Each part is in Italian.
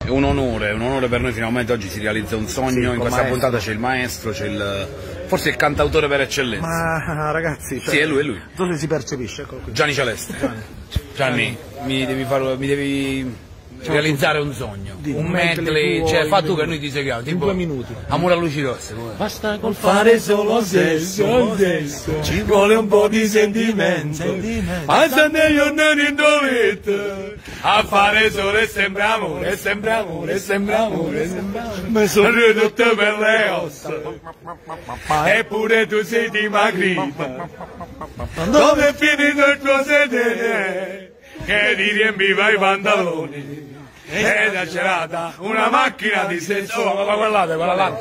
È un onore per noi, finalmente oggi si realizza un sogno, in questa puntata c'è il maestro, c'è forse il cantautore per eccellenza. Ma ragazzi, cioè, sì, è lui. Dove si percepisce? Eccolo qui. Gianni Celeste. Gianni, mi devi realizzare un sogno, un medley, cioè fa tu che noi ti seguiamo, tipo 2 minuti. Amore a luci rosse. Basta col fare solo sesso, ci vuole un po' di sentimento. Basta negli onneri dovete a fare solo e sembra amore, sembra amore, sembra amore, sembra amore. Mi sono ridotto per le ossa, eppure tu sei dimagrita. Dove è finito il tuo sedere che ti riempiva i pantaloni? E da celata una macchina di senso. Ma guardate, quella là.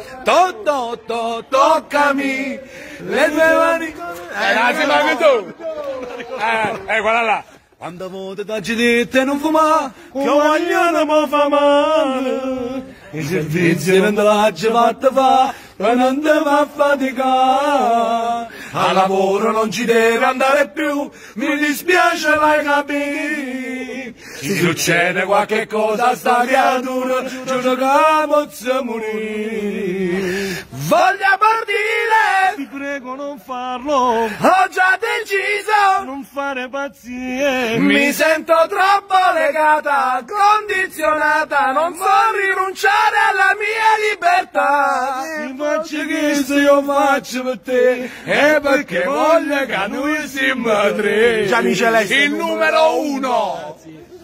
Toccami le tue mani. Ma che tu? Quella là. Quando vote da GDT non fuma, che vogliono mi fa male. I servizi non te l'hai fatta fa, poi non te va a faticare. Al lavoro non ci deve andare più, mi dispiace l'hai capito. Se succede qualche cosa a sta creatura, giuro che posso morire. Voglio partire, ti prego non farlo, ho già deciso, non fare pazzie. mi sento troppo legata, condizionata, non so rinunciare alla mia libertà. Ti faccio che se io faccio per te, e perché voglio che noi siamo tre. Gianni Celeste, il numero 1.